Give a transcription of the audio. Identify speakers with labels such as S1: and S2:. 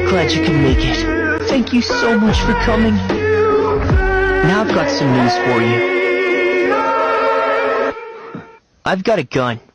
S1: glad you can make it. Thank you so much for coming. Now I've got some news for you. I've got a gun.